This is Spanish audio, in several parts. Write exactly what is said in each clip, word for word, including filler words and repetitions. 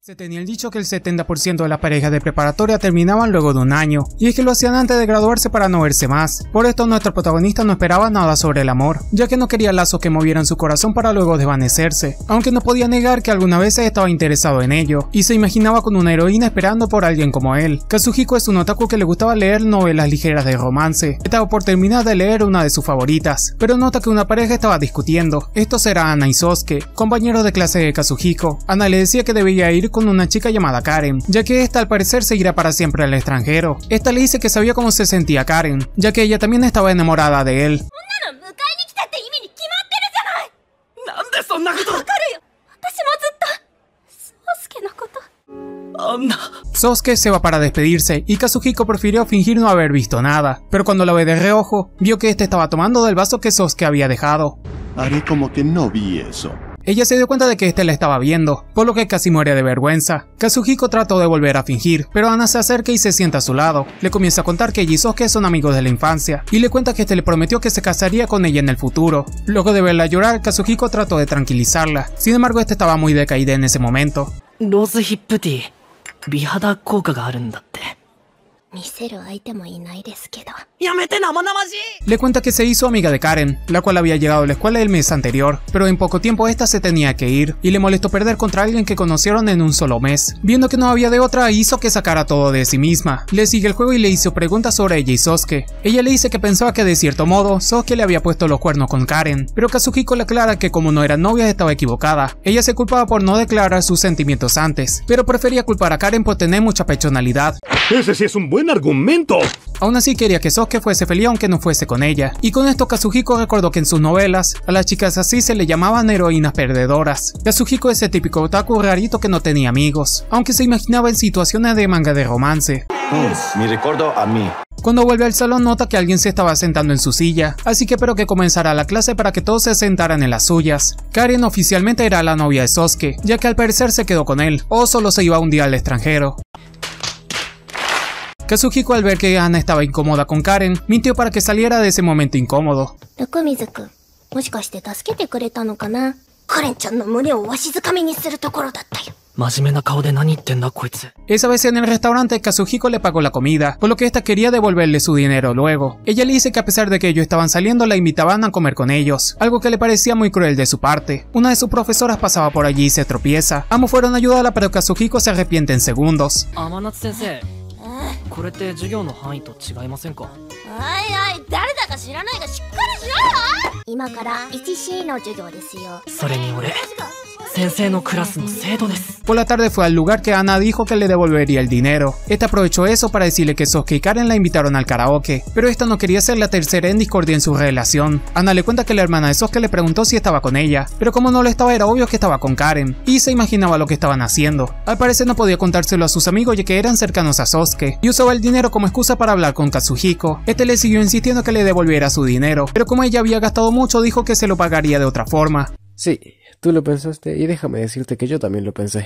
Se tenía el dicho que el setenta por ciento de las parejas de preparatoria terminaban luego de un año, y es que lo hacían antes de graduarse para no verse más. Por esto nuestro protagonista no esperaba nada sobre el amor, ya que no quería lazos que movieran su corazón para luego desvanecerse, aunque no podía negar que alguna vez estaba interesado en ello, y se imaginaba con una heroína esperando por alguien como él. Kazuhiko es un otaku que le gustaba leer novelas ligeras de romance. Estaba por terminar de leer una de sus favoritas, pero nota que una pareja estaba discutiendo. Estos eran Ana y Sosuke, compañeros de clase de Kazuhiko. Ana le decía que debía ir con una chica llamada Karen, ya que esta al parecer se irá para siempre al extranjero. Esta le dice que sabía cómo se sentía Karen, ya que ella también estaba enamorada de él. Sosuke se va para despedirse y Kazuhiko prefirió fingir no haber visto nada, pero cuando la ve de reojo, vio que este estaba tomando del vaso que Sosuke había dejado. Haré como que no vi eso. Ella se dio cuenta de que este la estaba viendo, por lo que casi muere de vergüenza. Kazuhiko trató de volver a fingir, pero Ana se acerca y se sienta a su lado. Le comienza a contar que ella y Sosuke son amigos de la infancia, y le cuenta que este le prometió que se casaría con ella en el futuro. Luego de verla llorar, Kazuhiko trató de tranquilizarla, sin embargo este estaba muy decaída en ese momento. Le cuenta que se hizo amiga de Karen, la cual había llegado a la escuela el mes anterior, pero en poco tiempo esta se tenía que ir, y le molestó perder contra alguien que conocieron en un solo mes. Viendo que no había de otra, hizo que sacara todo de sí misma. Le sigue el juego y le hizo preguntas sobre ella y Sosuke. Ella le dice que pensaba que de cierto modo, Sosuke le había puesto los cuernos con Karen, pero Kazuhiko le aclara que como no eran novias estaba equivocada. Ella se culpaba por no declarar sus sentimientos antes, pero prefería culpar a Karen por tener mucha personalidad. ¡Ese sí es un buen argumento! Aún así quería que Sosuke fuese feliz aunque no fuese con ella, y con esto Kazuhiko recordó que en sus novelas, a las chicas así se le llamaban heroínas perdedoras. Kazuhiko es el típico otaku rarito que no tenía amigos, aunque se imaginaba en situaciones de manga de romance. Mm, me recuerdo a mí. Cuando vuelve al salón nota que alguien se estaba sentando en su silla, así que esperó que comenzara la clase para que todos se sentaran en las suyas. Karen oficialmente era la novia de Sosuke, ya que al parecer se quedó con él, o solo se iba un día al extranjero. Kazuhiko, al ver que Ana estaba incómoda con Karen, mintió para que saliera de ese momento incómodo. Esa vez en el restaurante, Kazuhiko le pagó la comida, por lo que esta quería devolverle su dinero luego. Ella le dice que a pesar de que ellos estaban saliendo, la invitaban a comer con ellos, algo que le parecía muy cruel de su parte. Una de sus profesoras pasaba por allí y se tropieza. Ambos fueron a ayudarla, pero Kazuhiko se arrepiente en segundos. Por la tarde fue al lugar que Ana dijo que le devolvería el dinero. Esta aprovechó eso para decirle que Sosuke y Karen la invitaron al karaoke, pero esta no quería ser la tercera en discordia en su relación. Ana le cuenta que la hermana de Sosuke le preguntó si estaba con ella, pero como no lo estaba era obvio que estaba con Karen, y se imaginaba lo que estaban haciendo. Al parecer no podía contárselo a sus amigos ya que eran cercanos a Sosuke, y usaba el dinero como excusa para hablar con Kazuhiko. Este le siguió insistiendo que le devolviera su dinero, pero como ella había gastado mucho dijo que se lo pagaría de otra forma. Sí, tú lo pensaste y déjame decirte que yo también lo pensé.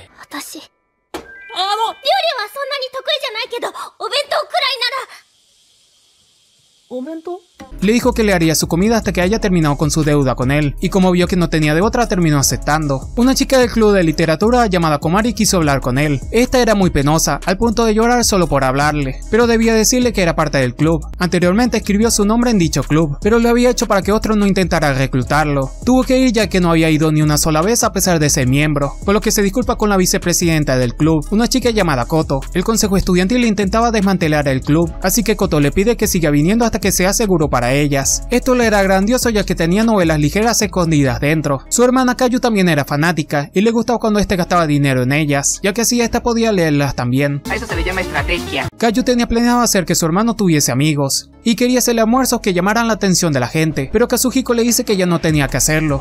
Le dijo que le haría su comida hasta que haya terminado con su deuda con él, y como vio que no tenía de otra terminó aceptando. Una chica del club de literatura llamada Komari quiso hablar con él. Esta era muy penosa, al punto de llorar solo por hablarle, pero debía decirle que era parte del club. Anteriormente escribió su nombre en dicho club, pero lo había hecho para que otro no intentara reclutarlo. Tuvo que ir ya que no había ido ni una sola vez a pesar de ser miembro, por lo que se disculpa con la vicepresidenta del club, una chica llamada Koto. El consejo estudiantil intentaba desmantelar el club, así que Koto le pide que siga viniendo hasta que sea seguro para ellas. Esto le era grandioso ya que tenía novelas ligeras escondidas dentro. Su hermana Kayu también era fanática y le gustaba cuando este gastaba dinero en ellas, ya que así esta podía leerlas también. A eso se le llama estrategia. Kayu tenía planeado hacer que su hermano tuviese amigos y quería hacerle almuerzos que llamaran la atención de la gente, pero Kazuhiko le dice que ya no tenía que hacerlo.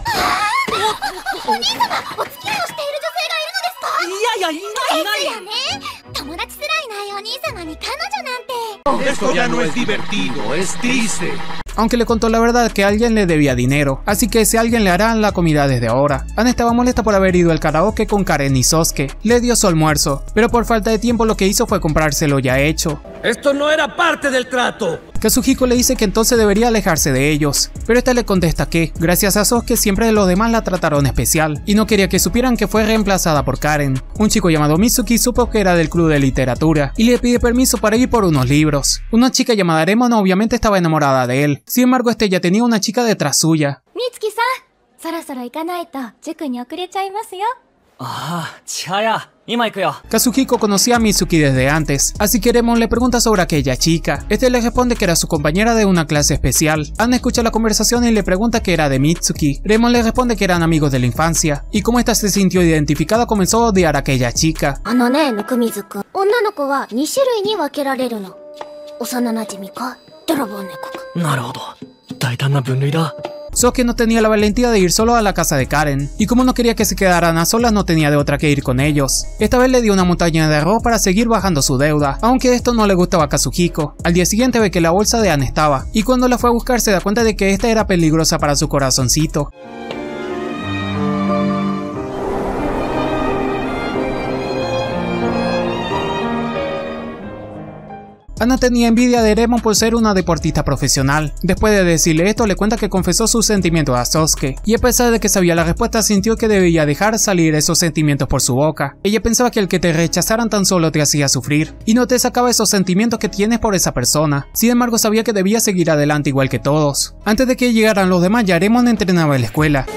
Esto ya no es divertido, es triste. Aunque le contó la verdad que alguien le debía dinero, así que ese alguien le hará la comida desde ahora. Ana estaba molesta por haber ido al karaoke con Karen y Sosuke. Le dio su almuerzo, pero por falta de tiempo lo que hizo fue comprárselo ya hecho. Esto no era parte del trato. Kazuhiko le dice que entonces debería alejarse de ellos, pero esta le contesta que, gracias a Sosuke, siempre los demás la trataron especial, y no quería que supieran que fue reemplazada por Karen. Un chico llamado Mitsuki supo que era del club de literatura, y le pide permiso para ir por unos libros. Una chica llamada Remon obviamente estaba enamorada de él, sin embargo este ya tenía una chica detrás suya. Mitsuki-san, そろそろ行かないと塾に遅れちゃいますよ。 Ah, Chihaya, ima ikuyo. Kazuhiko conocía a Mitsuki desde antes, así que Remon le pregunta sobre aquella chica. Este le responde que era su compañera de una clase especial. Ana escucha la conversación y le pregunta que era de Mitsuki. Remon le responde que eran amigos de la infancia, y como esta se sintió identificada comenzó a odiar a aquella chica. あのね、Nukumizu-kun、女の子はに種類に分けられるの。幼馴染か、泥棒猫か。 なるほど。大胆な分類だ。 Sosuke no tenía la valentía de ir solo a la casa de Karen, y como no quería que se quedaran a solas no tenía de otra que ir con ellos. Esta vez le dio una montaña de arroz para seguir bajando su deuda, aunque esto no le gustaba a Kazuhiko. Al día siguiente ve que la bolsa de Anne estaba, y cuando la fue a buscar se da cuenta de que esta era peligrosa para su corazoncito. Ana tenía envidia de Remon por ser una deportista profesional. Después de decirle esto, le cuenta que confesó sus sentimientos a Sosuke, y a pesar de que sabía la respuesta, sintió que debía dejar salir esos sentimientos por su boca. Ella pensaba que el que te rechazaran tan solo te hacía sufrir, y no te sacaba esos sentimientos que tienes por esa persona. Sin embargo, sabía que debía seguir adelante igual que todos. Antes de que llegaran los demás, ya Remon entrenaba en la escuela.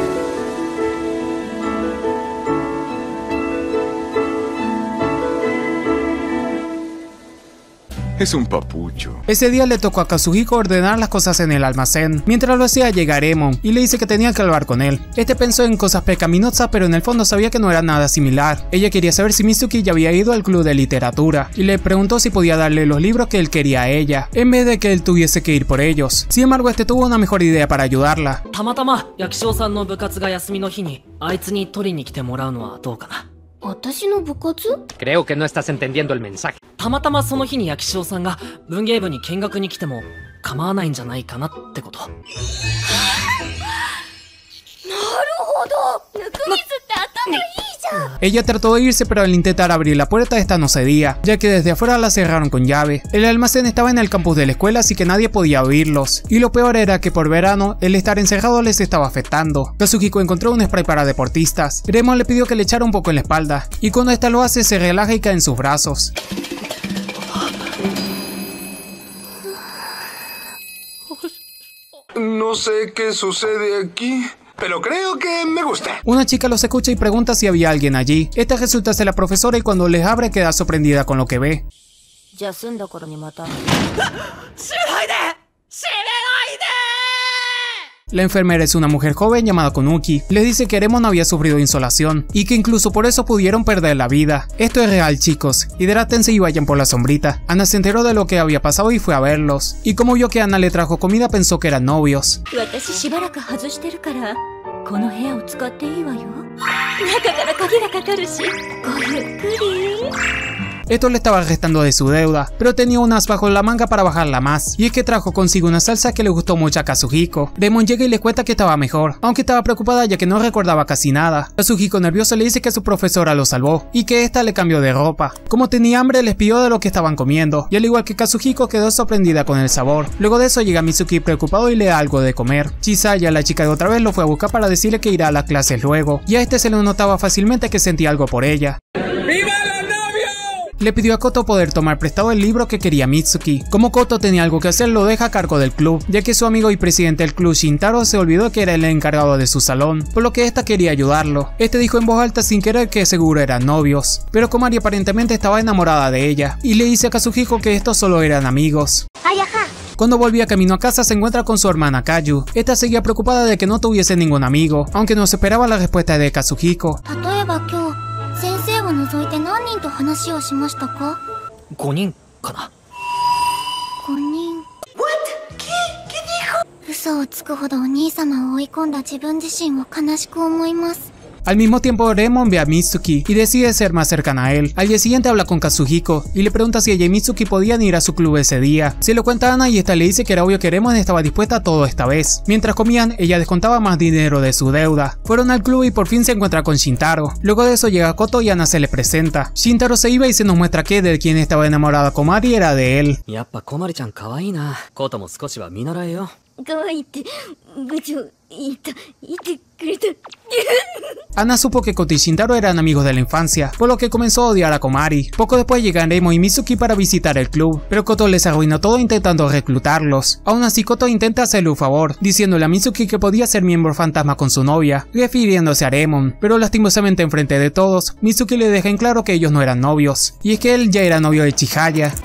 Es un papucho. Ese día le tocó a Kazuhiko ordenar las cosas en el almacén. Mientras lo hacía llega Remon y le dice que tenía que hablar con él. Este pensó en cosas pecaminosas, pero en el fondo sabía que no era nada similar. Ella quería saber si Mitsuki ya había ido al club de literatura y le preguntó si podía darle los libros que él quería a ella, en vez de que él tuviese que ir por ellos. Sin embargo, este tuvo una mejor idea para ayudarla. たまたま役所さんの部活が休みの日にあいつに取りに来てもらうのはどうかな。 私の部活？ Creo que no estás entendiendo el mensaje. たまたまその日に役所さんが文芸部に見学に来ても構わないんじゃないかなってこと。なるほど。ぬくみずって頭いいじゃん。 Ella trató de irse, pero al intentar abrir la puerta esta no cedía, ya que desde afuera la cerraron con llave. El almacén estaba en el campus de la escuela, así que nadie podía oírlos. Y lo peor era que por verano, el estar encerrado les estaba afectando. Kazuhiko encontró un spray para deportistas. Remon le pidió que le echara un poco en la espalda, y cuando esta lo hace se relaja y cae en sus brazos. No sé qué sucede aquí, pero creo que me gusta. Una chica los escucha y pregunta si había alguien allí. Esta resulta ser la profesora y cuando les abre queda sorprendida con lo que ve. La enfermera es una mujer joven llamada Konuki. Les dice que Remon había sufrido insolación y que incluso por eso pudieron perder la vida. Esto es real, chicos. Hidrátense y vayan por la sombrita. Ana se enteró de lo que había pasado y fue a verlos. Y como vio que Ana le trajo comida, pensó que eran novios. Esto le estaba restando de su deuda, pero tenía un as bajo la manga para bajarla más, y es que trajo consigo una salsa que le gustó mucho a Kazuhiko. Remon llega y le cuenta que estaba mejor, aunque estaba preocupada ya que no recordaba casi nada. Kazuhiko nervioso le dice que su profesora lo salvó, y que esta le cambió de ropa. Como tenía hambre les pidió de lo que estaban comiendo, y al igual que Kazuhiko quedó sorprendida con el sabor. Luego de eso llega Mitsuki preocupado y le da algo de comer. Chisaya, la chica de otra vez, lo fue a buscar para decirle que irá a las clases luego, y a este se le notaba fácilmente que sentía algo por ella. Le pidió a Koto poder tomar prestado el libro que quería Mitsuki. Como Koto tenía algo que hacer, lo deja a cargo del club, ya que su amigo y presidente del club Shintaro se olvidó que era el encargado de su salón, por lo que esta quería ayudarlo. Este dijo en voz alta sin querer que seguro eran novios, pero Komari aparentemente estaba enamorada de ella, y le dice a Kazuhiko que estos solo eran amigos. Cuando volvía camino a casa se encuentra con su hermana Kayu. Esta seguía preocupada de que no tuviese ningún amigo, aunque no se esperaba la respuesta de Kazuhiko. ごにんかな。 ごにん。嘘をつくほどお兄様を追い込んだ自分自身を悲しく思います。 Al mismo tiempo Remon ve a Mitsuki y decide ser más cercana a él. Al día siguiente habla con Kazuhiko y le pregunta si ella y Mitsuki podían ir a su club ese día. Se lo cuenta a Ana y esta le dice que era obvio que Remon estaba dispuesta a todo esta vez. Mientras comían, ella descontaba más dinero de su deuda. Fueron al club y por fin se encuentra con Shintaro. Luego de eso llega Koto y Ana se le presenta. Shintaro se iba y se nos muestra que de quien estaba enamorada Komari era de él. Ana supo que Koto y Shintaro eran amigos de la infancia, por lo que comenzó a odiar a Komari. Poco después llegan Remon y Mitsuki para visitar el club, pero Koto les arruinó todo intentando reclutarlos. Aún así Koto intenta hacerle un favor, diciéndole a Mitsuki que podía ser miembro fantasma con su novia, refiriéndose a Remon, pero lastimosamente enfrente de todos, Mitsuki le deja en claro que ellos no eran novios, y es que él ya era novio de Chihaya.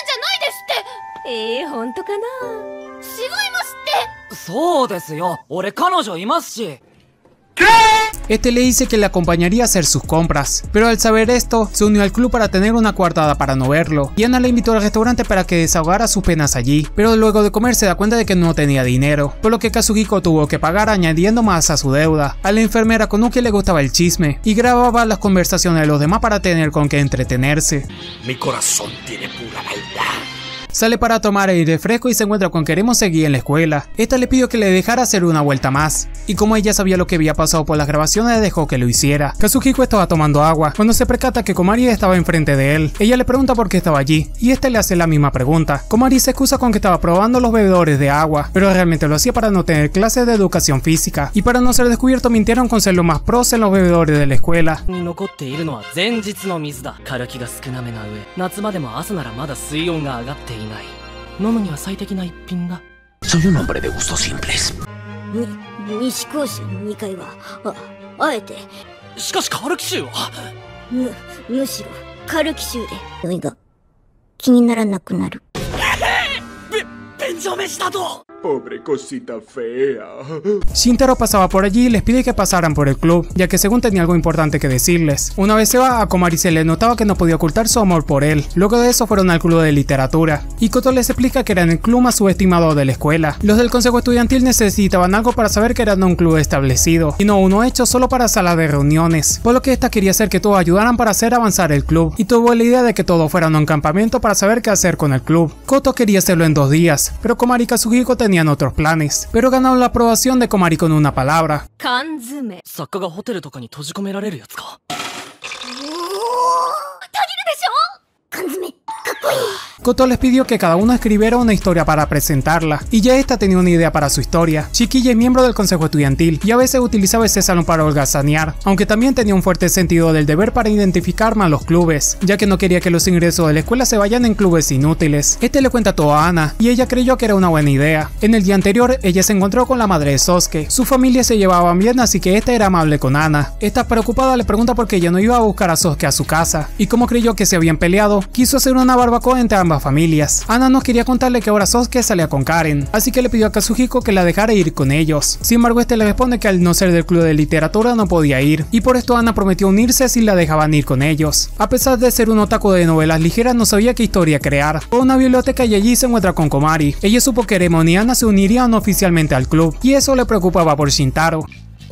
Este le dice que le acompañaría a hacer sus compras, pero al saber esto, se unió al club para tener una coartada para no verlo, y Ana le invitó al restaurante para que desahogara sus penas allí, pero luego de comer se da cuenta de que no tenía dinero, por lo que Kazuhiko tuvo que pagar añadiendo más a su deuda. A la enfermera Konuki le gustaba el chisme, y grababa las conversaciones de los demás para tener con qué entretenerse. Mi corazón tiene pura maldad. Sale para tomar aire fresco y se encuentra con que Remon seguía en la escuela. Esta le pidió que le dejara hacer una vuelta más, y como ella sabía lo que había pasado por las grabaciones, dejó que lo hiciera. Kazuhiko estaba tomando agua cuando se percata que Komari estaba enfrente de él. Ella le pregunta por qué estaba allí, y este le hace la misma pregunta. Komari se excusa con que estaba probando los bebedores de agua, pero realmente lo hacía para no tener clases de educación física, y para no ser descubierto mintieron con ser los más pros en los bebedores de la escuela. Soy un hombre de gustos simples. Pobre cosita fea. Shintaro pasaba por allí y les pide que pasaran por el club, ya que según tenía algo importante que decirles. Una vez se va, a Komari se le notaba que no podía ocultar su amor por él. Luego de eso fueron al club de literatura, y Koto les explica que eran el club más subestimado de la escuela. Los del consejo estudiantil necesitaban algo para saber que eran un club establecido, y no uno hecho solo para salas de reuniones, por lo que esta quería hacer que todos ayudaran para hacer avanzar el club, y tuvo la idea de que todos fueran a un campamento para saber qué hacer con el club. Koto quería hacerlo en dos días, pero Komari y Kazuhiko tenían otros planes, pero ganaron la aprobación de Komari con una palabra. Koto les pidió que cada uno escribiera una historia para presentarla, y ya esta tenía una idea para su historia. Chiquilla es miembro del consejo estudiantil, y a veces utilizaba ese salón para holgazanear, aunque también tenía un fuerte sentido del deber para identificar más los clubes, ya que no quería que los ingresos de la escuela se vayan en clubes inútiles. Este le cuenta todo a Ana, y ella creyó que era una buena idea. En el día anterior, ella se encontró con la madre de Sosuke. Su familia se llevaban bien, así que esta era amable con Ana. Esta preocupada le pregunta por qué ella no iba a buscar a Sosuke a su casa, y como creyó que se habían peleado, quiso hacer una barbacoa entre ambas familias. Ana no quería contarle que ahora Sosuke salía con Karen, así que le pidió a Kazuhiko que la dejara ir con ellos. Sin embargo, este le responde que al no ser del club de literatura no podía ir, y por esto Ana prometió unirse si la dejaban ir con ellos. A pesar de ser un otaku de novelas ligeras, no sabía qué historia crear. Fue a una biblioteca y allí se encuentra con Komari. Ella supo que Remon y Ana se unirían oficialmente al club, y eso le preocupaba por Shintaro.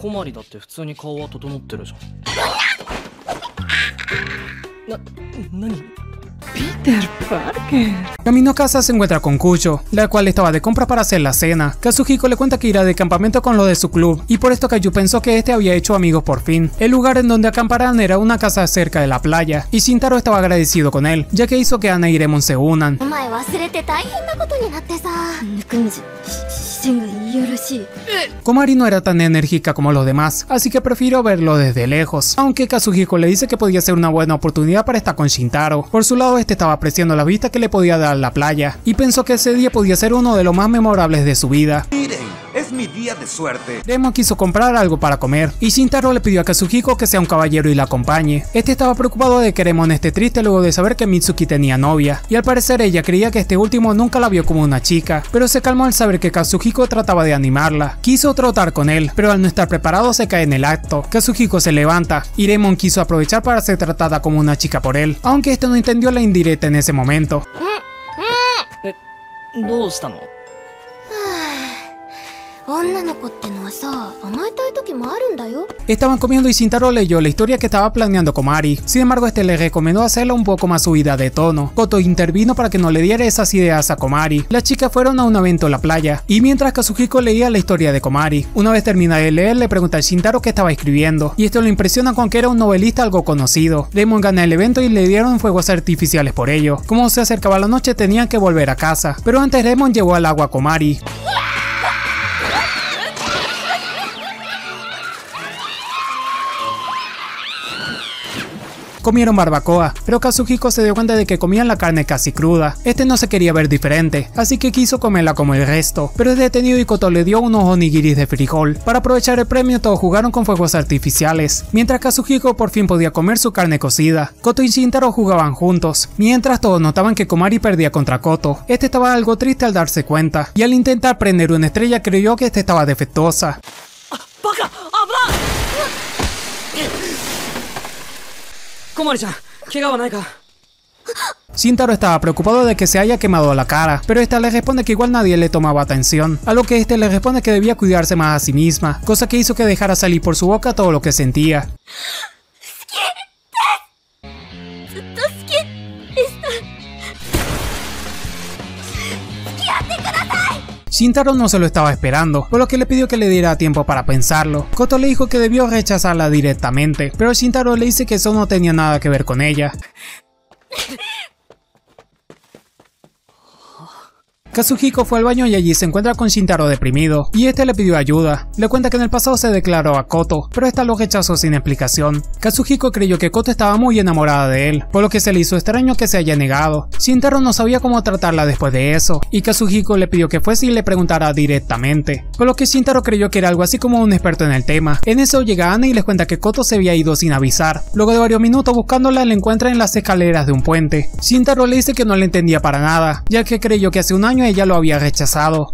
Peter Parker. Camino a casa se encuentra con Kucho, la cual estaba de compra para hacer la cena. Kazuhiko le cuenta que irá de campamento con los de su club, y por esto Kaiju pensó que este había hecho amigos por fin. El lugar en donde acamparán era una casa cerca de la playa, y Shintaro estaba agradecido con él, ya que hizo que Ana y Remon se unan. Komari no era tan enérgica como los demás, así que prefirió verlo desde lejos, aunque Kazuhiko le dice que podía ser una buena oportunidad para estar con Shintaro. Por su lado, este estaba apreciando la vista que le podía dar la playa, y pensó que ese día podía ser uno de los más memorables de su vida. Miren, es mi día de suerte. Remon quiso comprar algo para comer, y Shintaro le pidió a Kazuhiko que sea un caballero y la acompañe. Este estaba preocupado de que Remon esté triste luego de saber que Mitsuki tenía novia, y al parecer ella creía que este último nunca la vio como una chica, pero se calmó al saber que Kazuhiko trataba de animarla. Quiso trotar con él, pero al no estar preparado se cae en el acto. Kazuhiko se levanta, y Remon quiso aprovechar para ser tratada como una chica por él, aunque este no entendió la indirecta en ese momento. 女の子ってのはさ、甘えたい時もあるんだよ。 Estaban comiendo y Shintaro leyó la historia que estaba planeando Komari. Sin embargo, este le recomendó hacerla un poco más subida de tono. Koto intervino para que no le diera esas ideas a Komari. Las chicas fueron a un evento en la playa, y mientras Kazuhiko leía la historia de Komari, una vez termina de leer, le pregunta a Shintaro qué estaba escribiendo, y esto lo impresiona con que era un novelista algo conocido. Remon gana el evento y le dieron fuegos artificiales por ello. Como se acercaba la noche, tenían que volver a casa, pero antes Remon llevó al agua a Komari. Comieron barbacoa, pero Kazuhiko se dio cuenta de que comían la carne casi cruda. Este no se quería ver diferente, así que quiso comerla como el resto, pero es detenido y Koto le dio unos onigiris de frijol. Para aprovechar el premio, todos jugaron con fuegos artificiales, mientras Kazuhiko por fin podía comer su carne cocida. Koto y Shintaro jugaban juntos, mientras todos notaban que Komari perdía contra Koto. Este estaba algo triste al darse cuenta, y al intentar prender una estrella creyó que este estaba defectuosa. ¡Baca! ¡Habla! Komari-chan, ¿qué va a Shintaro estaba preocupado de que se haya quemado la cara, pero esta le responde que igual nadie le tomaba atención, a lo que este le responde que debía cuidarse más a sí misma, cosa que hizo que dejara salir por su boca todo lo que sentía. Shintaro no se lo estaba esperando, por lo que le pidió que le diera tiempo para pensarlo. Koto le dijo que debió rechazarla directamente, pero Shintaro le dice que eso no tenía nada que ver con ella. Kazuhiko fue al baño y allí se encuentra con Shintaro deprimido, y este le pidió ayuda. Le cuenta que en el pasado se declaró a Koto, pero esta lo rechazó sin explicación. Kazuhiko creyó que Koto estaba muy enamorada de él, por lo que se le hizo extraño que se haya negado. Shintaro no sabía cómo tratarla después de eso, y Kazuhiko le pidió que fuese y le preguntara directamente, por lo que Shintaro creyó que era algo así como un experto en el tema. En eso llega Ana y les cuenta que Koto se había ido sin avisar. Luego de varios minutos buscándola, la encuentra en las escaleras de un puente. Shintaro le dice que no le entendía para nada, ya que creyó que hace un año ella lo había rechazado.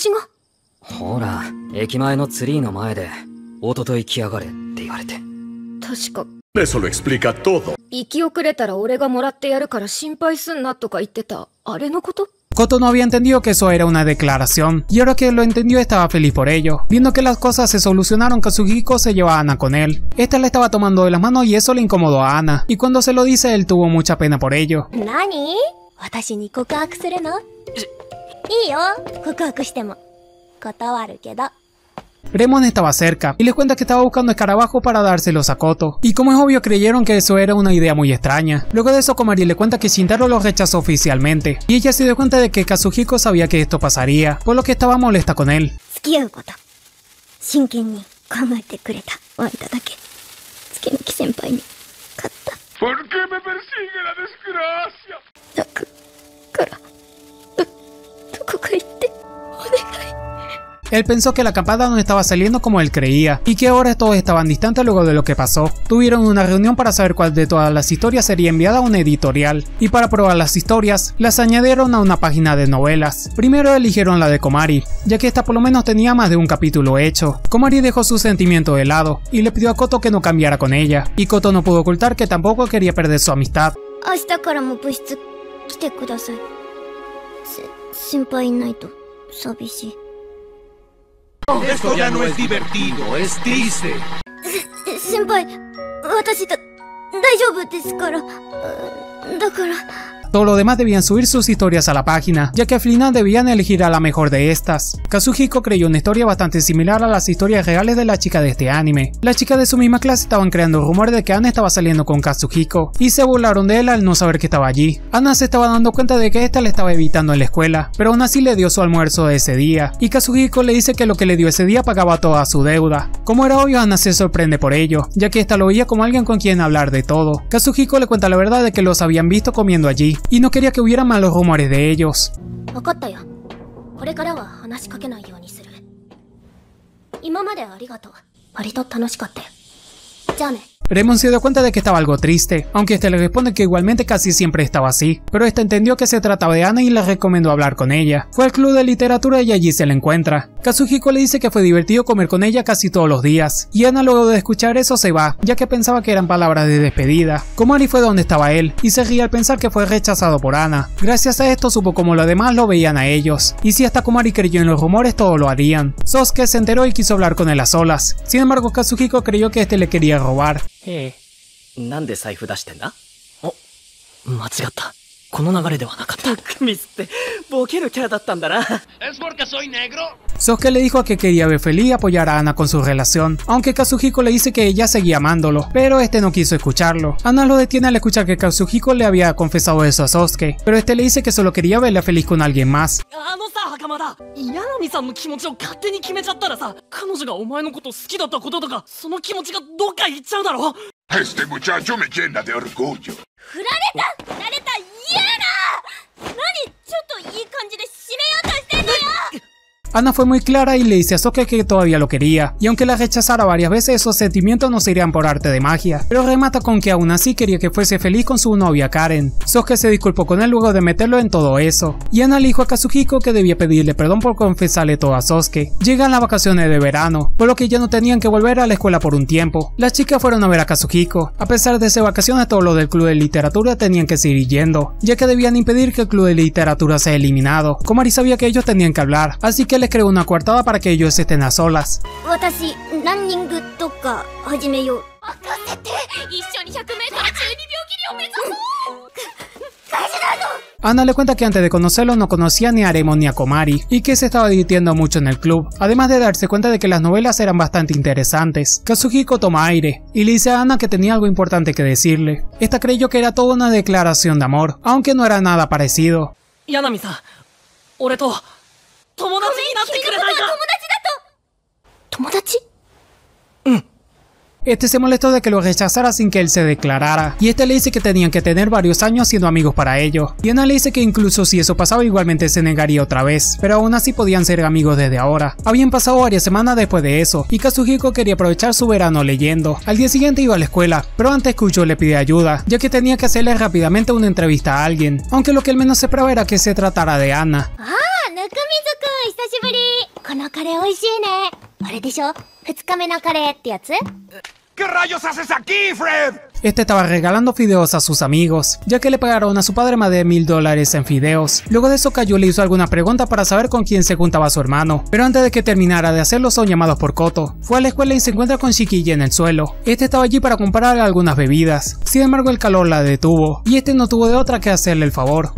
Eso lo explica todo. Koto no había entendido que eso era una declaración, y ahora que lo entendió estaba feliz por ello. Viendo que las cosas se solucionaron, Kazuhiko se llevó a Ana con él. Esta le estaba tomando de las manos y eso le incomodó a Ana, y cuando se lo dice él tuvo mucha pena por ello. ¿Nani? Remon estaba cerca y les cuenta que estaba buscando escarabajos para dárselos a Koto, y como es obvio creyeron que eso era una idea muy extraña. Luego de eso Komari le cuenta que Shintaro lo rechazó oficialmente, y ella se dio cuenta de que Kazuhiko sabía que esto pasaría, por lo que estaba molesta con él. ¿Por qué me persigue la desgracia? Él pensó que la acampada no estaba saliendo como él creía, y que ahora todos estaban distantes luego de lo que pasó. Tuvieron una reunión para saber cuál de todas las historias sería enviada a una editorial, y para probar las historias, las añadieron a una página de novelas. Primero eligieron la de Komari, ya que esta por lo menos tenía más de un capítulo hecho. Komari dejó su sentimiento de lado, y le pidió a Koto que no cambiara con ella, y Koto no pudo ocultar que tampoco quería perder su amistad. Esto ya no es divertido, es triste. Todo lo demás debían subir sus historias a la página, ya que al final debían elegir a la mejor de estas. Kazuhiko creyó una historia bastante similar a las historias reales de la chica de este anime. Las chicas de su misma clase estaban creando rumores de que Ana estaba saliendo con Kazuhiko, y se burlaron de él al no saber que estaba allí. Ana se estaba dando cuenta de que esta le estaba evitando en la escuela, pero aún así le dio su almuerzo ese día, y Kazuhiko le dice que lo que le dio ese día pagaba toda su deuda. Como era obvio, Ana se sorprende por ello, ya que esta lo veía como alguien con quien hablar de todo. Kazuhiko le cuenta la verdad de que los habían visto comiendo allí, y no quería que hubiera malos rumores de ellos. Remon se dio cuenta de que estaba algo triste, aunque este le responde que igualmente casi siempre estaba así, pero este entendió que se trataba de Ana y le recomendó hablar con ella. Fue al club de literatura y allí se la encuentra. Kazuhiko le dice que fue divertido comer con ella casi todos los días, y Ana luego de escuchar eso se va, ya que pensaba que eran palabras de despedida. Komari fue donde estaba él, y se ríe al pensar que fue rechazado por Ana. Gracias a esto supo cómo los demás lo veían a ellos, y si hasta Komari creyó en los rumores todos lo harían. Sosuke se enteró y quiso hablar con él a solas, sin embargo Kazuhiko creyó que este le quería robar. Eh, ¿なんで財布出してんだ? Oh, 間違った。この流れではなかった。ミスってボケるキャラだったんだな。 ¿Es porque soy negro? Sosuke le dijo que quería ver feliz y apoyar a Ana con su relación, aunque Kazuhiko le dice que ella seguía amándolo, pero este no quiso escucharlo. Ana lo detiene al escuchar que Kazuhiko le había confesado eso a Sosuke, pero este le dice que solo quería verla feliz con alguien más. あのさ、袴田。柳波さんの気持ちを勝手に決めちゃったらさ、彼女がお前のこと好きだったこととか、その気持ちがどっか行っちゃうだろ。 Este muchacho me llena de orgullo. 振られた振られた嫌だ何ちょっといい感じで締めようとしてんのよ Ana fue muy clara y le dice a Sosuke que todavía lo quería, y aunque la rechazara varias veces esos sentimientos no se irían por arte de magia, pero remata con que aún así quería que fuese feliz con su novia Karen. Sosuke se disculpó con él luego de meterlo en todo eso, y Ana le dijo a Kazuhiko que debía pedirle perdón por confesarle todo a Sosuke. Llegan las vacaciones de verano, por lo que ya no tenían que volver a la escuela por un tiempo. Las chicas fueron a ver a Kazuhiko. A pesar de esas vacaciones, todos los del club de literatura tenían que seguir yendo, ya que debían impedir que el club de literatura sea eliminado. Komari sabía que ellos tenían que hablar, así que les creó una coartada para que ellos estén a solas. Ana le cuenta que antes de conocerlo no conocía ni a Remon ni a Komari, y que se estaba divirtiendo mucho en el club, además de darse cuenta de que las novelas eran bastante interesantes. Kazuhiko toma aire, y le dice a Ana que tenía algo importante que decirle. Esta creyó que era toda una declaración de amor, aunque no era nada parecido. Yanami-san, 俺と友達になってくれないか。 友達？ Este se molestó de que lo rechazara sin que él se declarara, y este le dice que tenían que tener varios años siendo amigos para ello. Y Ana le dice que incluso si eso pasaba igualmente se negaría otra vez, pero aún así podían ser amigos desde ahora. Habían pasado varias semanas después de eso, y Kazuhiko quería aprovechar su verano leyendo. Al día siguiente iba a la escuela, pero antes Kucho le pide ayuda, ya que tenía que hacerle rápidamente una entrevista a alguien, aunque lo que él menos esperaba era que se tratara de Ana. Ah, Nakamizu-kun, 久しぶり。このカレー美味しいね。あれでしょ？二日目のカレーってやつ？ ¿Qué rayos haces aquí, Fred? Este estaba regalando fideos a sus amigos, ya que le pagaron a su padre más de mil dólares en fideos. Luego de eso Kayu le hizo algunas preguntas para saber con quién se juntaba su hermano, pero antes de que terminara de hacerlo son llamados por Koto. Fue a la escuela y se encuentra con Shikiji en el suelo. Este estaba allí para comprar algunas bebidas, sin embargo el calor la detuvo, y este no tuvo de otra que hacerle el favor.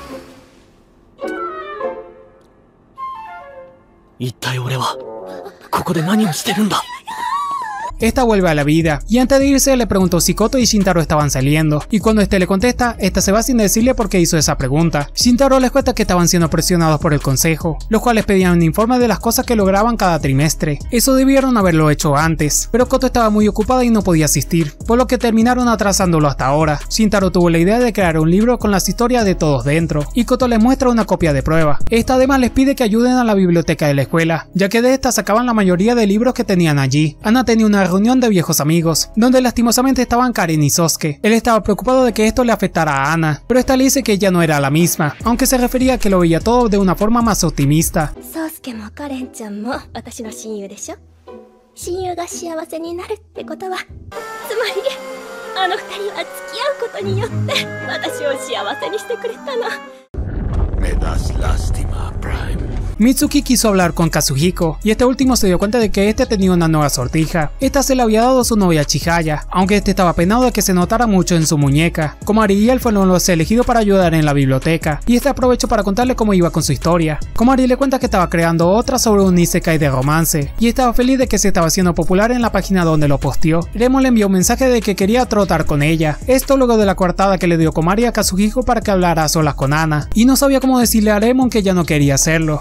Esta vuelve a la vida, y antes de irse le preguntó si Koto y Shintaro estaban saliendo, y cuando este le contesta, esta se va sin decirle por qué hizo esa pregunta. Shintaro les cuenta que estaban siendo presionados por el consejo, los cuales pedían un informe de las cosas que lograban cada trimestre. Eso debieron haberlo hecho antes, pero Koto estaba muy ocupada y no podía asistir, por lo que terminaron atrasándolo hasta ahora. Shintaro tuvo la idea de crear un libro con las historias de todos dentro, y Koto les muestra una copia de prueba. Esta además les pide que ayuden a la biblioteca de la escuela, ya que de esta sacaban la mayoría de libros que tenían allí. Ana tenía una reunión de viejos amigos, donde lastimosamente estaban Karen y Sosuke. Él estaba preocupado de que esto le afectara a Ana, pero esta le dice que ella no era la misma, aunque se refería a que lo veía todo de una forma más optimista. Sosukeもカレンちゃんも私の親友でしょ。親友が幸せになるってことは、つまりあの二人は付き合うことによって私を幸せにしてくれたの。 Me das lástima, Prime. Mitsuki quiso hablar con Kazuhiko, y este último se dio cuenta de que este tenía una nueva sortija. Esta se le había dado a su novia Chihaya, aunque este estaba penado de que se notara mucho en su muñeca. Komari y él fueron los elegidos para ayudar en la biblioteca, y este aprovechó para contarle cómo iba con su historia. Komari le cuenta que estaba creando otra sobre un isekai de romance, y estaba feliz de que se estaba haciendo popular en la página donde lo posteó. Remon le envió un mensaje de que quería trotar con ella, esto luego de la coartada que le dio Komari a Kazuhiko para que hablara a solas con Ana, y no sabía cómo decirle a Remon que ya no quería hacerlo.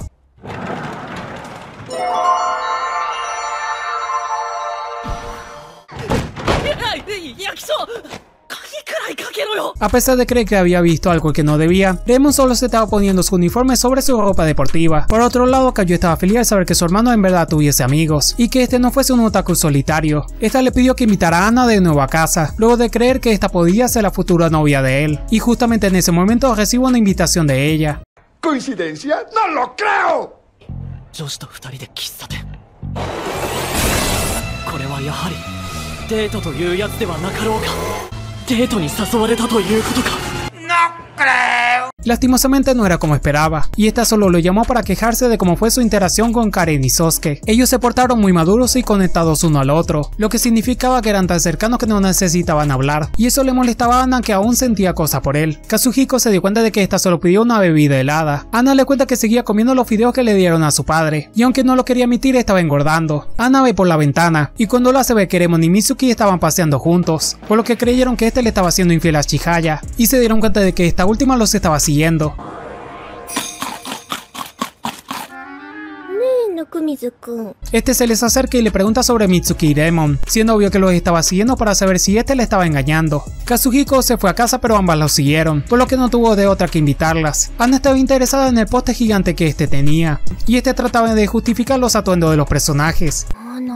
A pesar de creer que había visto algo que no debía, Remon solo se estaba poniendo su uniforme sobre su ropa deportiva. Por otro lado, Kayu estaba feliz al saber que su hermano en verdad tuviese amigos, y que este no fuese un otaku solitario. Esta le pidió que invitara a Ana de nuevo a casa, luego de creer que esta podía ser la futura novia de él, y justamente en ese momento recibe una invitación de ella. ¿Coincidencia? ¡No lo creo! 女子と二人で喫茶店。これはやはりデートというやつではなかろうか。デートに誘われたということか。 Lastimosamente no era como esperaba, y esta solo lo llamó para quejarse de cómo fue su interacción con Karen y Sosuke. Ellos se portaron muy maduros y conectados uno al otro, lo que significaba que eran tan cercanos que no necesitaban hablar, y eso le molestaba a Ana, que aún sentía cosas por él. Kazuhiko se dio cuenta de que esta solo pidió una bebida helada. Ana le cuenta que seguía comiendo los fideos que le dieron a su padre, y aunque no lo quería admitir, estaba engordando. Ana ve por la ventana, y cuando lo hace ve que Remon y Mitsuki estaban paseando juntos, por lo que creyeron que este le estaba haciendo infiel a Chihaya, y se dieron cuenta de que esta última los estaba siguiendo. Este se les acerca y le pregunta sobre Mitsuki y Remon, siendo obvio que los estaba siguiendo para saber si este le estaba engañando. Kazuhiko se fue a casa, pero ambas lo siguieron, por lo que no tuvo de otra que invitarlas. Ana estaba interesada en el poste gigante que este tenía, y este trataba de justificar los atuendos de los personajes.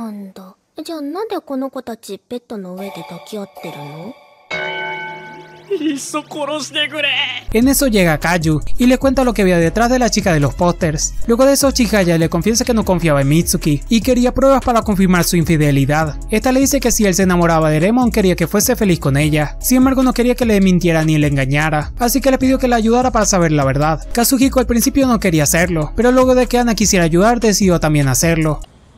En eso llega Kayu y le cuenta lo que había detrás de la chica de los pósters. Luego de eso, Chihaya le confiesa que no confiaba en Mitsuki y quería pruebas para confirmar su infidelidad. Esta le dice que si él se enamoraba de Remon, quería que fuese feliz con ella. Sin embargo, no quería que le mintiera ni le engañara, así que le pidió que le ayudara para saber la verdad. Kazuhiko al principio no quería hacerlo, pero luego de que Ana quisiera ayudar, decidió también hacerlo.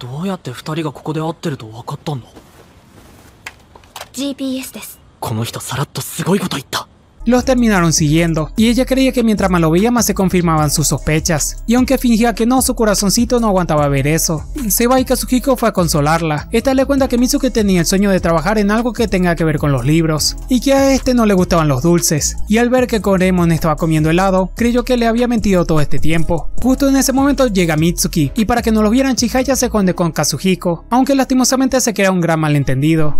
G P S です。 この人さらっとすごいこと言った。 Los terminaron siguiendo, y ella creía que mientras más lo veía más se confirmaban sus sospechas, y aunque fingía que no, su corazoncito no aguantaba ver eso. Se va y Kazuhiko fue a consolarla. Esta le cuenta que Mitsuki tenía el sueño de trabajar en algo que tenga que ver con los libros, y que a este no le gustaban los dulces, y al ver que Remon estaba comiendo helado, creyó que le había mentido todo este tiempo. Justo en ese momento llega Mitsuki, y para que no lo vieran, Chihaya se esconde con Kazuhiko, aunque lastimosamente se crea un gran malentendido.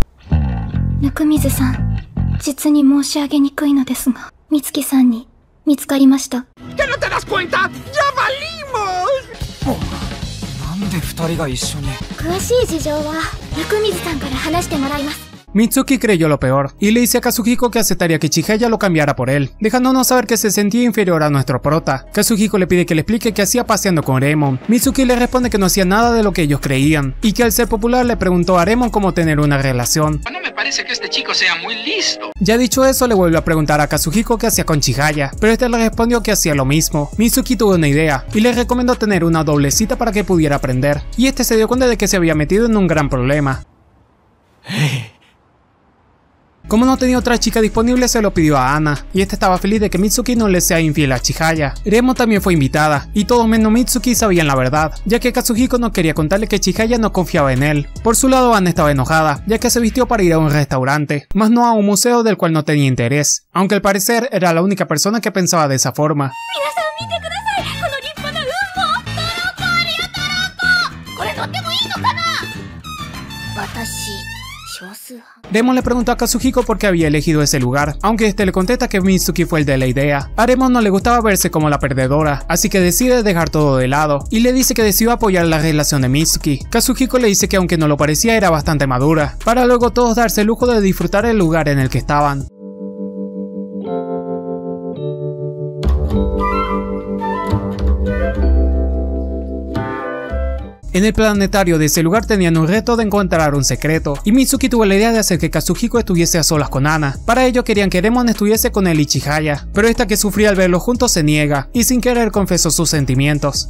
実に申し上げにくいのですが、美月さんに見つかりました。 ¿Que no te das cuenta? ¡Ya valimos! なんで二人が一緒に。 詳しい事情は温水さんから話してもらいます。 Mitsuki creyó lo peor, y le dice a Kazuhiko que aceptaría que Chihaya lo cambiara por él, dejándonos saber que se sentía inferior a nuestro prota. Kazuhiko le pide que le explique qué hacía paseando con Remon. Mitsuki le responde que no hacía nada de lo que ellos creían, y que al ser popular le preguntó a Remon cómo tener una relación. No me parece que este chico sea muy listo. Ya dicho eso, le vuelve a preguntar a Kazuhiko qué hacía con Chihaya, pero este le respondió que hacía lo mismo. Mitsuki tuvo una idea, y le recomendó tener una doble cita para que pudiera aprender, y este se dio cuenta de que se había metido en un gran problema. Como no tenía otra chica disponible, se lo pidió a Ana, y esta estaba feliz de que Mitsuki no le sea infiel a Chihaya. Remon también fue invitada, y todos menos Mitsuki sabían la verdad, ya que Kazuhiko no quería contarle que Chihaya no confiaba en él. Por su lado, Ana estaba enojada, ya que se vistió para ir a un restaurante, más no a un museo del cual no tenía interés, aunque al parecer era la única persona que pensaba de esa forma. Remon le preguntó a Kazuhiko por qué había elegido ese lugar, aunque este le contesta que Mitsuki fue el de la idea. A Remon no le gustaba verse como la perdedora, así que decide dejar todo de lado, y le dice que decidió apoyar la relación de Mitsuki. Kazuhiko le dice que aunque no lo parecía era bastante madura, para luego todos darse el lujo de disfrutar el lugar en el que estaban. En el planetario de ese lugar tenían un reto de encontrar un secreto, y Mitsuki tuvo la idea de hacer que Kazuhiko estuviese a solas con Ana. Para ello querían que Remon estuviese con él y Chihaya, pero esta, que sufría al verlos juntos, se niega, y sin querer confesó sus sentimientos.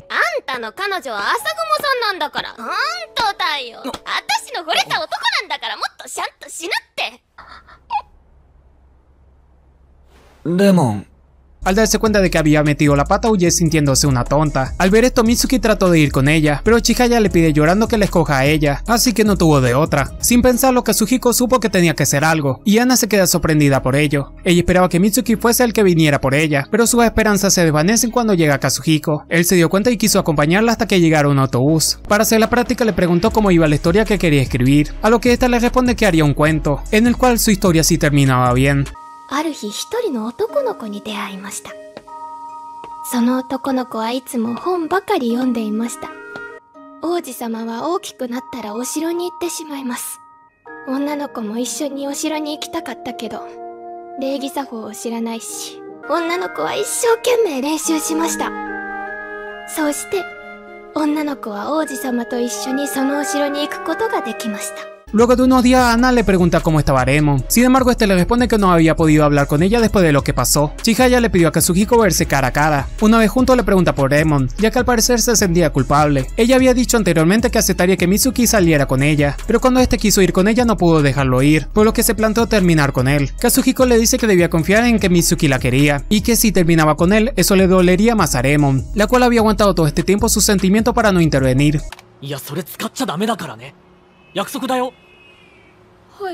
Remon. Al darse cuenta de que había metido la pata, huye sintiéndose una tonta. Al ver esto, Mitsuki trató de ir con ella, pero Chihaya le pide llorando que la escoja a ella, así que no tuvo de otra. Sin pensarlo, Kazuhiko supo que tenía que hacer algo, y Ana se queda sorprendida por ello. Ella esperaba que Mitsuki fuese el que viniera por ella, pero sus esperanzas se desvanecen cuando llega Kazuhiko. Él se dio cuenta y quiso acompañarla hasta que llegara un autobús. Para hacer la práctica le preguntó cómo iba la historia que quería escribir, a lo que esta le responde que haría un cuento, en el cual su historia sí terminaba bien. ある日一人の男の子に出会いました。その男の子はいつも本ばかり読んでいました。王子様は大きくなったらお城に行ってしまいます。女の子も一緒にお城に行きたかったけど、礼儀作法を知らないし、女の子は一生懸命練習しました。そうして、女の子は王子様と一緒にそのお城に行くことができました。 Luego de unos días, Anna le pregunta cómo estaba Remon. Sin embargo, este le responde que no había podido hablar con ella después de lo que pasó. Chihaya le pidió a Kazuhiko verse cara a cara. Una vez juntos le pregunta por Remon, ya que al parecer se sentía culpable. Ella había dicho anteriormente que aceptaría que Mitsuki saliera con ella, pero cuando este quiso ir con ella no pudo dejarlo ir, por lo que se planteó terminar con él. Kazuhiko le dice que debía confiar en que Mitsuki la quería, y que si terminaba con él, eso le dolería más a Remon, la cual había aguantado todo este tiempo sus sentimientos para no intervenir. いや、それ使っちゃダメだからね。約束だよ。 はい。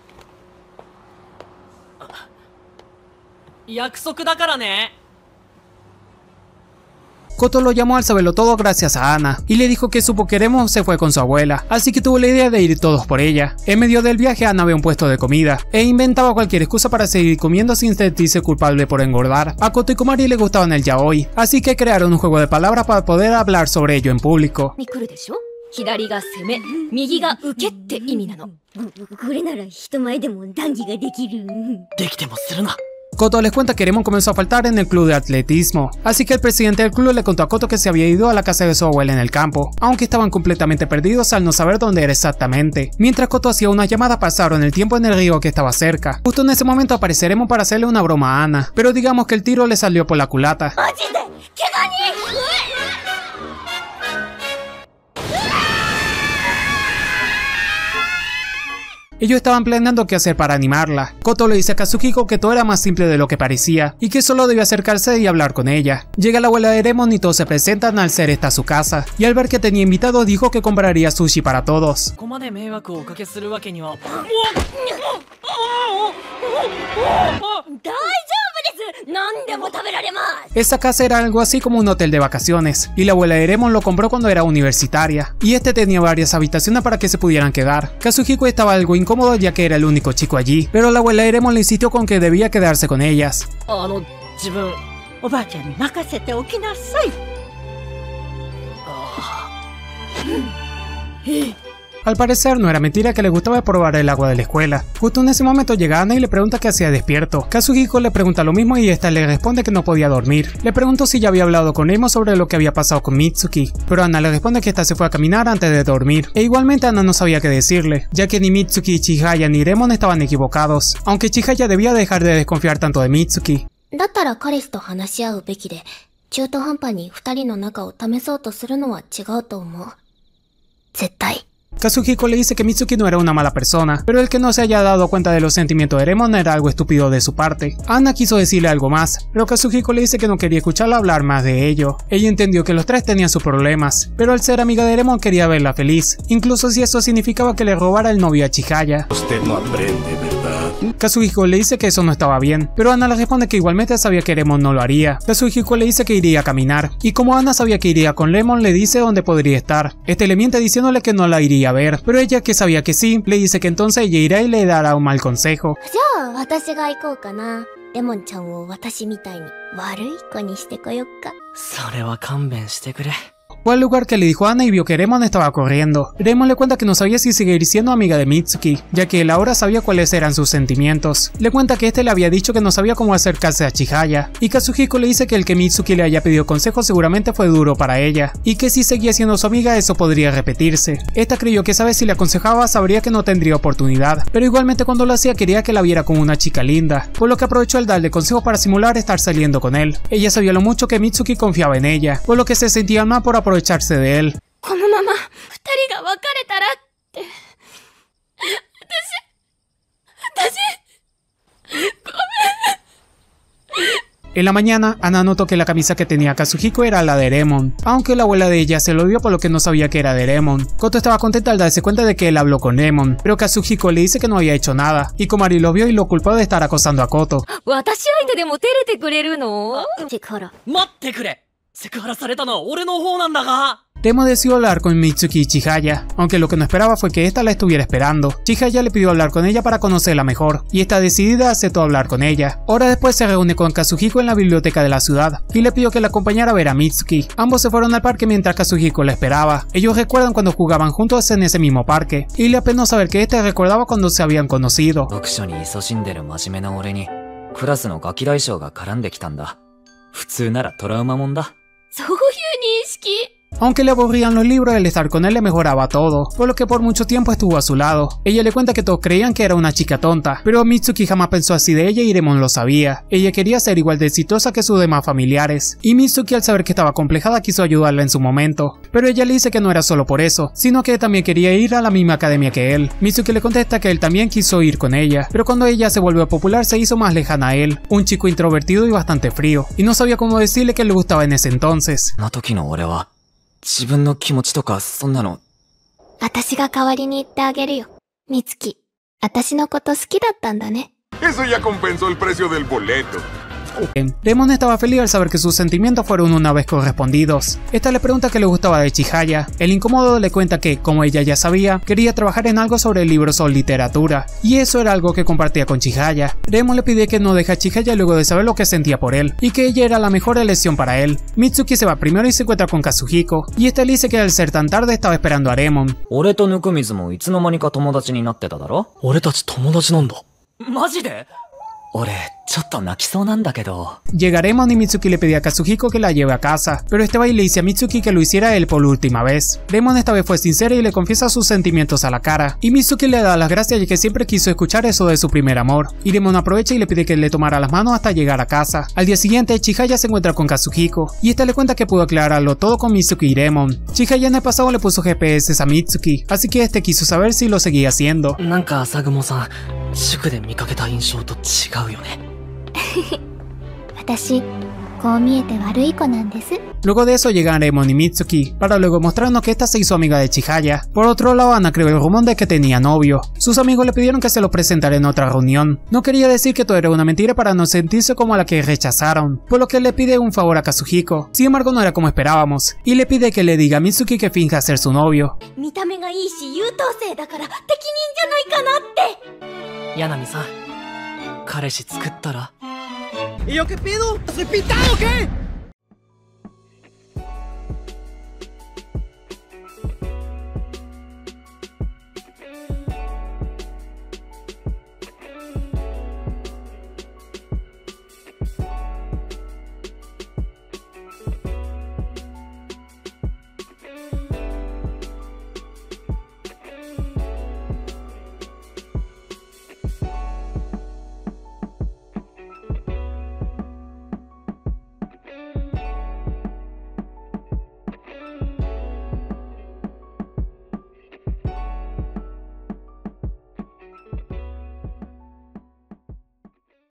約束だからね。 Koto lo llamó al saberlo todo gracias a Anna, y le dijo que supo que Remon se fue con su abuela, así que tuvo la idea de ir todos por ella. En medio del viaje, Anna ve un puesto de comida, e inventaba cualquier excusa para seguir comiendo sin sentirse culpable por engordar. A Koto y Komari le gustaban el yaoi, así que crearon un juego de palabras para poder hablar sobre ello en público. 左が攻め、右が受けって意味なの。これなら人前でも談義ができる。 できてもするな。 Koto les cuenta que Remon comenzó a faltar en el club de atletismo, así que el presidente del club le contó a Koto que se había ido a la casa de su abuela en el campo, aunque estaban completamente perdidos al no saber dónde era exactamente. Mientras Koto hacía una llamada, pasaron el tiempo en el río que estaba cerca. Justo en ese momento aparece Remon para hacerle una broma a Anna, pero digamos que el tiro le salió por la culata. Ellos estaban planeando qué hacer para animarla. Koto le dice a Kazuhiko que todo era más simple de lo que parecía, y que solo debía acercarse y hablar con ella. Llega la abuela de Remon y todos se presentan al ser esta su casa, y al ver que tenía invitados dijo que compraría sushi para todos. Esa casa era algo así como un hotel de vacaciones, y la abuela de Remon lo compró cuando era universitaria, y este tenía varias habitaciones para que se pudieran quedar. Kazuhiko estaba algo incómodo ya que era el único chico allí, pero la abuela de Remon le insistió con que debía quedarse con ellas. Al parecer no era mentira que le gustaba probar el agua de la escuela. Justo en ese momento llega Anna y le pregunta qué hacía despierto. Kazuhiko le pregunta lo mismo y esta le responde que no podía dormir. Le preguntó si ya había hablado con Remon sobre lo que había pasado con Mitsuki, pero Anna le responde que esta se fue a caminar antes de dormir. E igualmente Anna no sabía qué decirle, ya que ni Mitsuki, Chihaya ni Remon estaban equivocados, aunque Chihaya debía dejar de desconfiar tanto de Mitsuki. だったら彼氏と話し合うべきで、中途半端に二人の仲を試そうとするのは違うと思う。絶対。 Kazuhiko le dice que Mitsuki no era una mala persona, pero el que no se haya dado cuenta de los sentimientos de Remon era algo estúpido de su parte. Anna quiso decirle algo más, pero Kazuhiko le dice que no quería escucharla hablar más de ello. Ella entendió que los tres tenían sus problemas, pero al ser amiga de Remon quería verla feliz, incluso si eso significaba que le robara el novio a Chihaya. Usted no aprende, ¿verdad? Kazuhiko le dice que eso no estaba bien, pero Anna le responde que igualmente sabía que Remon no lo haría. Kazuhiko le dice que iría a caminar, y como Anna sabía que iría con Remon, le dice dónde podría estar. Este le miente diciéndole que no la iría a ver, pero ella, que sabía que sí, le dice que entonces ella irá y le dará un mal consejo. Fue al lugar que le dijo Anna y vio que Remon estaba corriendo. Remon le cuenta que no sabía si seguir siendo amiga de Mitsuki, ya que él ahora sabía cuáles eran sus sentimientos. Le cuenta que este le había dicho que no sabía cómo acercarse a Chihaya, y Kazuhiko le dice que el que Mitsuki le haya pedido consejo seguramente fue duro para ella, y que si seguía siendo su amiga eso podría repetirse. Esta creyó que esa vez si le aconsejaba sabría que no tendría oportunidad, pero igualmente cuando lo hacía quería que la viera como una chica linda, por lo que aprovechó el darle consejos para simular estar saliendo con él. Ella sabía lo mucho que Mitsuki confiaba en ella, por lo que se sentía mal por aprovecharse de él. En la mañana, Anna notó que la camisa que tenía Kazuhiko era la de Remon, aunque la abuela de ella se lo dio por lo que no sabía que era de Remon. Koto estaba contenta al darse cuenta de que él habló con Remon, pero Kazuhiko le dice que no había hecho nada, y Komari lo vio y lo culpó de estar acosando a Koto. Demon decidió hablar con Mitsuki y Chihaya, aunque lo que no esperaba fue que esta la estuviera esperando. Chihaya le pidió hablar con ella para conocerla mejor, y esta decidida aceptó hablar con ella. Horas después se reúne con Kazuhiko en la biblioteca de la ciudad, y le pidió que la acompañara a ver a Mitsuki. Ambos se fueron al parque mientras Kazuhiko la esperaba. Ellos recuerdan cuando jugaban juntos en ese mismo parque, y le apenó saber que este recordaba cuando se habían conocido. Aunque le aburrían los libros, el estar con él le mejoraba todo, por lo que por mucho tiempo estuvo a su lado. Ella le cuenta que todos creían que era una chica tonta, pero Mitsuki jamás pensó así de ella y Demon lo sabía. Ella quería ser igual de exitosa que sus demás familiares, y Mitsuki al saber que estaba complejada quiso ayudarla en su momento, pero ella le dice que no era solo por eso, sino que también quería ir a la misma academia que él. Mitsuki le contesta que él también quiso ir con ella, pero cuando ella se volvió popular se hizo más lejana a él, un chico introvertido y bastante frío, y no sabía cómo decirle que le gustaba en ese entonces. 自分の気持ちとかそんなの。 私が代わりに言ってあげるよ。美月、私のこと好きだったんだね。 Eso ya compensó el precio del boleto. Demon estaba feliz al saber que sus sentimientos fueron una vez correspondidos. Esta le pregunta qué le gustaba de Chihaya. El incómodo le cuenta que, como ella ya sabía, quería trabajar en algo sobre libros o literatura, y eso era algo que compartía con Chihaya. Demon le pide que no deje a Chihaya luego de saber lo que sentía por él, y que ella era la mejor elección para él. Mitsuki se va primero y se encuentra con Kazuhiko, y esta le dice que al ser tan tarde estaba esperando a Demon. 俺と温水もいつの間にか友達になってただろ。 俺たち友達なんだ。 マジで？俺、ちょっと泣きそうなんだけど。 Llega Demon y Mitsuki le pide a Kazuhiko que la lleve a casa, pero este va y le dice a Mitsuki que lo hiciera él por la última vez. Demon esta vez fue sincera y le confiesa sus sentimientos a la cara, y Mitsuki le da las gracias ya que siempre quiso escuchar eso de su primer amor, y Demon aprovecha y le pide que le tomara las manos hasta llegar a casa. Al día siguiente, Chihaya se encuentra con Kazuhiko, y esta le cuenta que pudo aclararlo todo con Mitsuki y Demon. Chihaya en el pasado le puso G P S a Mitsuki, así que este quiso saber si lo seguía haciendo. なんか朝雲さん、塾で見かけた印象と違うよね。 私、こう見えて悪い子なんです。 Luego de eso llegan Demon y Mitsuki, para luego mostrarnos que esta se hizo amiga de Chihaya. Por otro lado, Ana creó el rumor de que tenía novio. Sus amigos le pidieron que se lo presentara en otra reunión. No quería decir que todo era una mentira para no sentirse como a la que rechazaron, por lo que le pide un favor a Kazuhiko. Sin embargo, no era como esperábamos, y le pide que le diga a Mitsuki que finja ser su novio. 見た目がいいし優等生だから適任じゃないかなって。 柳さん、彼氏作ったら。 ¿Y yo qué pido? ¿Soy pintado o qué?